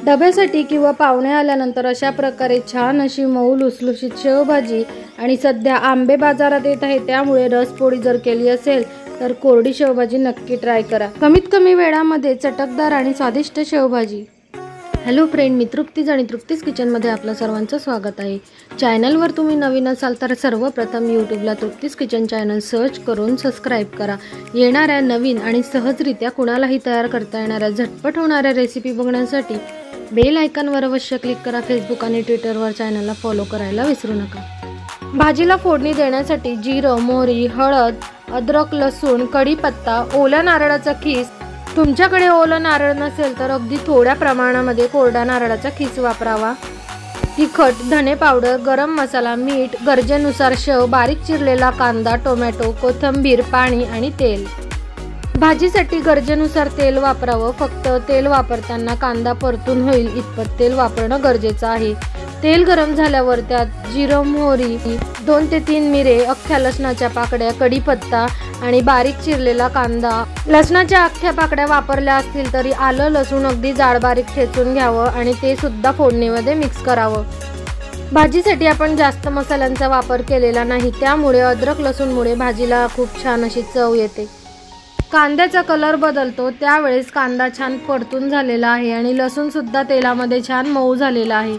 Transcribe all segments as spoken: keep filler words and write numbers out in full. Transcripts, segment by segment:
डब्यासाठी किंवा पाहुणे आल्यानंतर अशा प्रकारे छान अशी मऊ लुसलुशीत शेवभाजी आणि सध्या आंबे बाजारात येत आहे, त्यामुळे रसपोळी जर केली असेल तर कोरडी शेवभाजी नक्की ट्राय करा। कमीत कमी वेळामध्ये चटकदार आणि स्वादिष्ट शेवभाजी। हॅलो फ्रेंड, मी तृप्तीज आणि तृप्तीज किचनमध्ये आपलं सर्वांचं स्वागत आहे। चॅनलवर तुम्ही नवीन असाल तर सर्वप्रथम यूट्यूबला तृप्तीज किचन चॅनल सर्च करून सबस्क्राईब करा। येणाऱ्या नवीन आणि सहजरित्या कुणालाही तयार करता येणाऱ्या झटपट होणाऱ्या रेसिपी बघण्यासाठी बेल आयकॉनवर अवश्य क्लिक करा। फेसबुक आणि ट्विटरवर चॅनलला फॉलो करायला विसरू नका। भाजीला फोडणी देण्यासाठी जिरं, मोहरी, हळद, अद्रक, लसूण, कढीपत्ता, ओल्या नारळाचा खीस। तुमच्याकडे ओलं नारळ नसेल तर अगदी थोड्या प्रमाणामध्ये कोरडा नारळाचा खीस वापरावा। तिखट, धने पावडर, गरम मसाला, मीठ, गरजेनुसार शेव, बारीक चिरलेला कांदा, टोमॅटो, कोथिंबीर, पाणी आणि तेल। भाजीसाठी गरजेनुसार तेल वापरावं। फक्त तेल वापरताना कांदा परतून होईल इतपत तेल वापरणं गरजेचं आहे। तेल गरम झाल्यावर त्यात जिरं, मोहरी, दोन ते तीन मिरे, अख्ख्या लसणाच्या पाकड्या, कढीपत्ता आणि बारीक चिरलेला कांदा। लसणाच्या अख्ख्या पाकड्या वापरल्या असतील तरी आलं लसूण अगदी जाड बारीक ठेचून घ्यावं आणि ते सुद्धा फोडणीमध्ये मिक्स करावं। भाजीसाठी आपण जास्त मसाल्यांचा वापर केलेला नाही, त्यामुळे अद्रक लसूणमुळे भाजीला खूप छान अशी चव येते। कांद्याचा कलर बदलतो त्यावेळेस कांदा छान परतून झालेला आहे आणि लसूण सुद्धा तेलामध्ये छान मऊ झालेला आहे।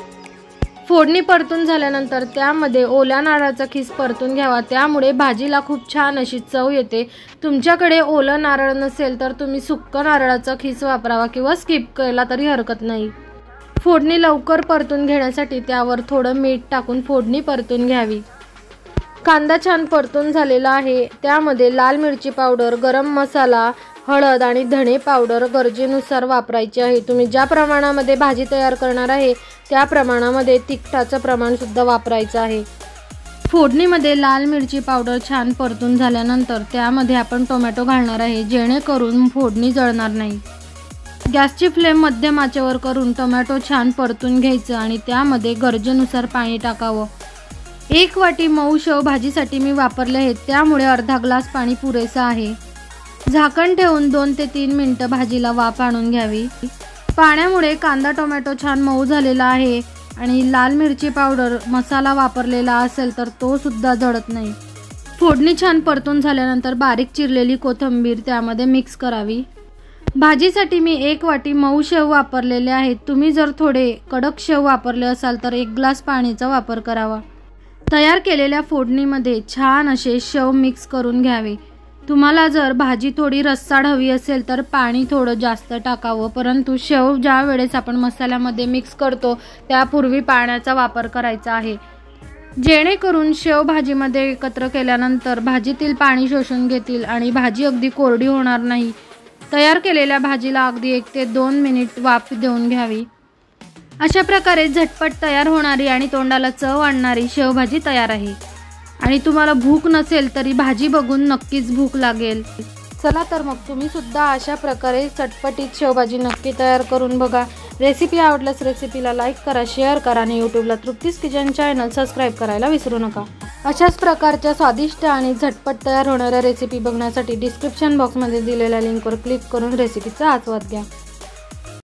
फोडणी परतून झाल्यानंतर त्यामध्ये ओल्या नारळाचा खीस परतून घ्यावा, त्यामुळे भाजीला खूप छान अशी चव येते। तुमच्याकडे ओलं नारळ नसेल तर तुम्ही सुक्का नारळाचा खीस वापरावा किंवा स्किप केला तरी हरकत नाही। फोडणी लवकर परतून घेण्यासाठी त्यावर थोडं मीठ टाकून फोडणी परतून घ्यावी। कांदा छान परतून झालेला आहे, त्यामध्ये लाल मिरची पावडर, गरम मसाला, हळद आणि धणे पावडर गरजेनुसार वापरायची आहे। तुम्ही ज्या प्रमाणामध्ये भाजी तयार करणार आहे त्या प्रमाणामध्ये तिखटाचं प्रमाण सुद्धा वापरायचं आहे। फोडणीमध्ये लाल मिरची पावडर छान परतून झाल्यानंतर त्यामध्ये आपण टोमॅटो घालणार आहे, जेणेकरून फोडणी जळणार नाही। गॅसची फ्लेम मध्यम आचेवर करून टोमॅटो छान परतून घ्यायचं आणि त्यामध्ये गरजेनुसार पाणी टाकावं। एक वाटी मऊ शेव भाजीसाठी मी वापरले आहेत, त्यामुळे अर्धा ग्लास पाणी पुरेसा आहे। झाकण ठेवून दोन ते तीन मिनिटं भाजीला वाफ आणून घ्यावी। पाण्यामुळे कांदा टोमॅटो छान मऊ झालेला आहे आणि लाल मिरची पावडर मसाला वापरलेला असेल तर तो सुद्धा जळत नाही। फोडणी छान परतून झाल्यानंतर बारीक चिरलेली कोथिंबीर त्यामध्ये मिक्स करावी। भाजीसाठी मी एक वाटी मऊ शेव वापरलेले आहेत, तुम्ही जर थोडे कडक शेव वापरले असाल तर एक ग्लास पाण्याचा वापर करावा। तयार केलेल्या फोडणीमध्ये छान असे शेव मिक्स करून घ्यावे। तुम्हाला जर भाजी थोडी रस्साळ हवी असेल तर पाणी थोडं जास्त टाकावं, परंतु शेव ज्या वेळेस आपण मसाल्यामध्ये मिक्स करतो त्यापूर्वी पाण्याचा वापर करायचा आहे, जेणेकरून शेव भाजीमध्ये एकत्र केल्यानंतर भाजीतील पाणी शोषून घेतील आणि भाजी अगदी कोरडी होणार नाही। तयार केलेल्या भाजीला अगदी एक ते दोन मिनिट वाफ देऊन घ्यावी। अशा प्रकारे झटपट तयार होणारी आणि तोंडाला चव आणणारी शेवभाजी तयार आहे। आणि तुम्हाला भूक नसेल तरी भाजी बघून नक्कीच भूक लागेल। चला तर मग तुम्ही सुद्धा अशा प्रकारे चटपटीत शेवभाजी नक्की तयार करून बघा। रेसिपी आवडल्यास रेसिपीला लाईक करा, शेअर करा आणि यूट्यूबला तृप्तीज किचन चॅनल सबस्क्राईब करायला विसरू नका। अशाच प्रकारच्या स्वादिष्ट आणि झटपट तयार होणाऱ्या रेसिपी बघण्यासाठी डिस्क्रिप्शन बॉक्समध्ये दिलेल्या लिंकवर क्लिक करून रेसिपीचा आस्वाद घ्या।